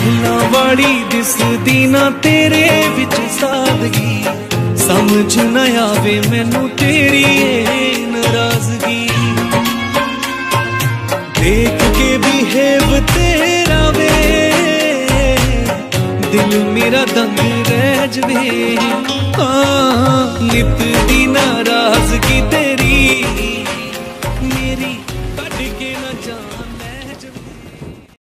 पहला वाली दिसदी ना तेरे विच सादगी, समझ न आवे मैनू तेरी नाराजगी। देख के बिहेव तेरा वे दिल मेरा दंग रह जवे। नित दी नाराजगी